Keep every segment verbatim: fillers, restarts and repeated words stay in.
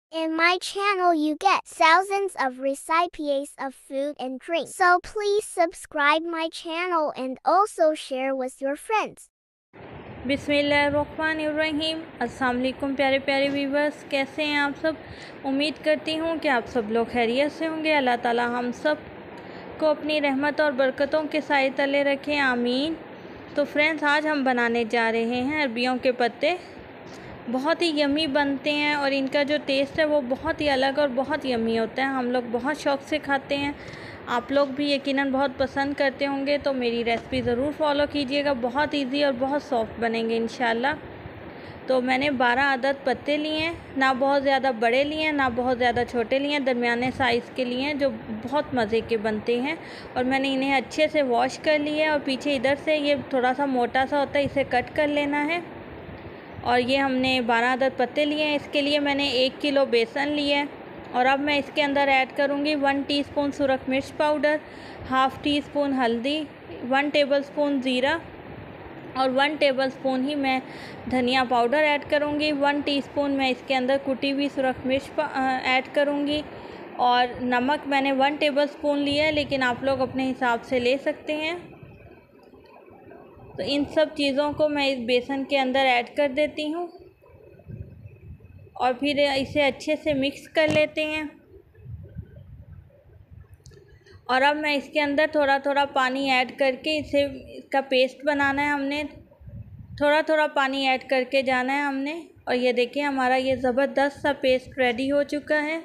In my channel you get thousands of recipes of food and drink. So please subscribe my channel and also share with your friends. बिस्मिल्लाहिर्रहमानिर्रहीम। अस्सलाम वालेकुम प्यारे प्यारे viewers, कैसे हैं आप सब। उम्मीद करती हूँ कि आप सब लोग खैरियत से होंगे। अल्लाह ताला हम सब को अपनी रहमत और बरकतों के साए तले रखें, आमीन। तो फ्रेंड्स, आज हम बनाने जा रहे हैं अरबियों के पत्ते। बहुत ही यमी बनते हैं और इनका जो टेस्ट है वो बहुत ही अलग और बहुत यमी होता है। हम लोग बहुत शौक़ से खाते हैं, आप लोग भी यकीनन बहुत पसंद करते होंगे। तो मेरी रेसिपी ज़रूर फॉलो कीजिएगा, बहुत इजी और बहुत सॉफ्ट बनेंगे इंशाल्लाह। तो मैंने बारह अदद पत्ते लिए हैं, ना बहुत ज़्यादा बड़े लिए हैं ना बहुत ज़्यादा छोटे लिए हैं, दरमियाने साइज़ के लिए हैं जो बहुत मज़े के बनते हैं। और मैंने इन्हें अच्छे से वॉश कर लिया है और पीछे इधर से ये थोड़ा सा मोटा सा होता है, इसे कट कर लेना है। और ये हमने बारह अदद पत्ते लिए हैं। इसके लिए मैंने एक किलो बेसन लिया है और अब मैं इसके अंदर ऐड करूँगी वन टीस्पून सुरख मिर्च पाउडर, हाफ़ टी स्पून हल्दी, वन टेबलस्पून ज़ीरा और वन टेबलस्पून ही मैं धनिया पाउडर ऐड करूँगी। वन टीस्पून मैं इसके अंदर कुटी हुई सुरख मिर्च ऐड करूँगी और नमक मैंने वन टेबलस्पून लिया है, लेकिन आप लोग अपने हिसाब से ले सकते हैं। तो इन सब चीज़ों को मैं इस बेसन के अंदर ऐड कर देती हूँ और फिर इसे अच्छे से मिक्स कर लेते हैं। और अब मैं इसके अंदर थोड़ा थोड़ा पानी ऐड करके इसे इसका पेस्ट बनाना है। हमने थोड़ा थोड़ा पानी ऐड करके जाना है हमने। और ये देखिए हमारा ये ज़बरदस्त सा पेस्ट रेडी हो चुका है।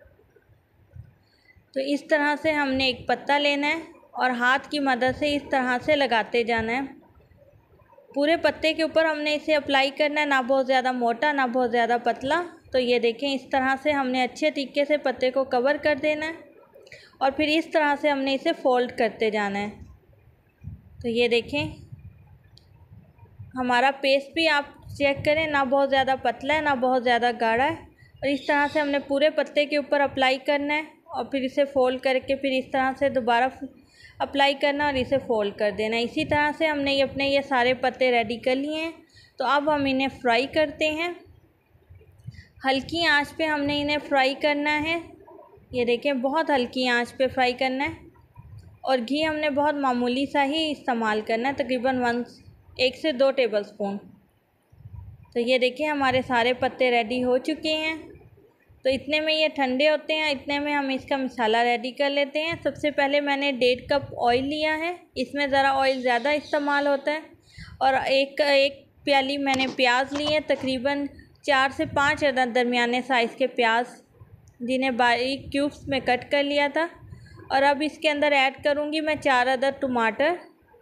तो इस तरह से हमने एक पत्ता लेना है और हाथ की मदद से इस तरह से लगाते जाना है। पूरे पत्ते के ऊपर हमने इसे अप्लाई करना है, ना बहुत ज़्यादा मोटा ना बहुत ज़्यादा पतला। तो ये देखें, इस तरह से हमने अच्छे तरीके से पत्ते को कवर कर देना है और फिर इस तरह से हमने इसे फोल्ड करते जाना है। तो ये देखें हमारा पेस्ट भी आप चेक करें, ना बहुत ज़्यादा पतला है ना बहुत ज़्यादा गाढ़ा है। और इस तरह से हमने पूरे पत्ते के ऊपर अप्लाई करना है और फिर इसे फोल्ड करके फिर इस तरह से दोबारा अप्लाई करना और इसे फोल्ड कर देना। इसी तरह से हमने ये अपने ये सारे पत्ते रेडी कर लिए हैं। तो अब हम इन्हें फ्राई करते हैं। हल्की आंच पे हमने इन्हें फ्राई करना है। ये देखें, बहुत हल्की आंच पे फ्राई करना है और घी हमने बहुत मामूली सा ही इस्तेमाल करना है, तकरीबन वन एक से दो टेबलस्पून। तो ये देखिए हमारे सारे पत्ते रेडी हो चुके हैं। तो इतने में ये ठंडे होते हैं, इतने में हम इसका मसाला रेडी कर लेते हैं। सबसे पहले मैंने डेढ़ कप ऑयल लिया है, इसमें ज़रा ऑयल ज़्यादा इस्तेमाल होता है। और एक एक प्याली मैंने प्याज ली है, तकरीबन चार से पाँच अदद दरमियाने साइज़ के प्याज, जिन्हें बारीक क्यूब्स में कट कर लिया था। और अब इसके अंदर ऐड करूँगी मैं चार अदद टमाटर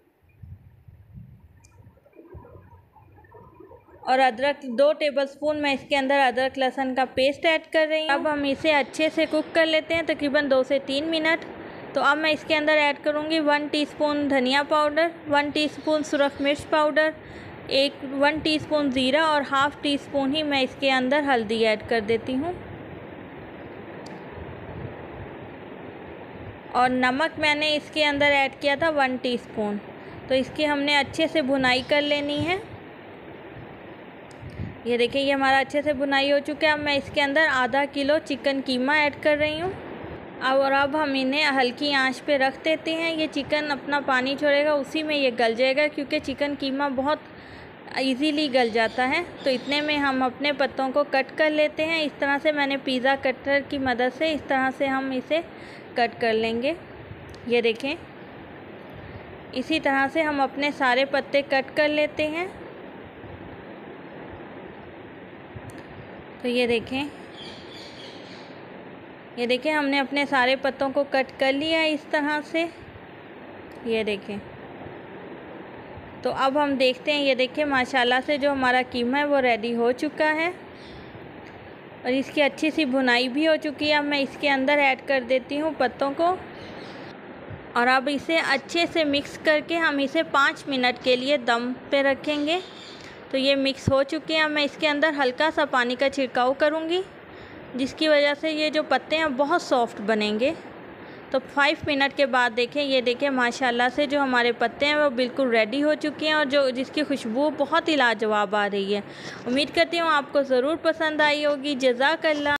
और अदरक, दो टेबलस्पून मैं इसके अंदर अदरक लहसुन का पेस्ट ऐड कर रही हूँ। अब हम इसे अच्छे से कुक कर लेते हैं, तकरीबन दो से तीन मिनट। तो अब मैं इसके अंदर ऐड करूँगी वन टीस्पून धनिया पाउडर, वन टीस्पून सुरख मिर्च पाउडर, एक वन टीस्पून ज़ीरा और हाफ़ टी स्पून ही मैं इसके अंदर हल्दी ऐड कर देती हूँ। और नमक मैंने इसके अंदर ऐड किया था वन टीस्पून। तो इसकी हमने अच्छे से भुनाई कर लेनी है। ये देखिए ये हमारा अच्छे से भुनाई हो चुका है। अब मैं इसके अंदर आधा किलो चिकन कीमा ऐड कर रही हूँ। अब और अब हम इन्हें हल्की आंच पे रख देते हैं। ये चिकन अपना पानी छोड़ेगा, उसी में ये गल जाएगा, क्योंकि चिकन कीमा बहुत इजीली गल जाता है। तो इतने में हम अपने पत्तों को कट कर लेते हैं। इस तरह से मैंने पिज़्ज़ा कटर की मदद से इस तरह से हम इसे कट कर लेंगे। ये देखें, इसी तरह से हम अपने सारे पत्ते कट कर लेते हैं। तो ये देखें ये देखें हमने अपने सारे पत्तों को कट कर लिया है इस तरह से। ये देखें, तो अब हम देखते हैं। ये देखें माशाल्लाह से जो हमारा कीमा है वो रेडी हो चुका है और इसकी अच्छी सी भुनाई भी हो चुकी है। अब मैं इसके अंदर ऐड कर देती हूँ पत्तों को और अब इसे अच्छे से मिक्स करके हम इसे पाँच मिनट के लिए दम पे रखेंगे। तो ये मिक्स हो चुके हैं। अब मैं इसके अंदर हल्का सा पानी का छिड़काव करूँगी, जिसकी वजह से ये जो पत्ते हैं बहुत सॉफ्ट बनेंगे। तो फाइव मिनट के बाद देखें, ये देखें माशाल्लाह से जो हमारे पत्ते हैं वो बिल्कुल रेडी हो चुके हैं और जो जिसकी खुशबू बहुत ही लाजवाब आ रही है। उम्मीद करती हूँ आपको ज़रूर पसंद आई होगी। जज़ाकल्लाह।